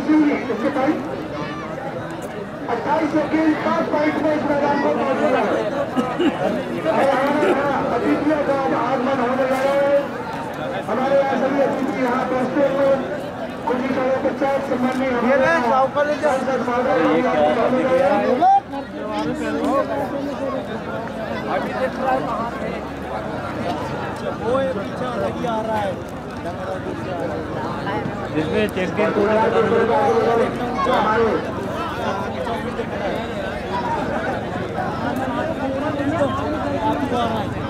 जी इसके time 28 second 5 point में इस मैदान को पहुंचेगा और हमारा अतिथियों का आगमन होने लगा है। हमारे यहाँ सभी अतिथि यहाँ पहुंचते हुए कुछ ही समय पश्चात सम्माननीय जिसमें चैंपियन को हमारे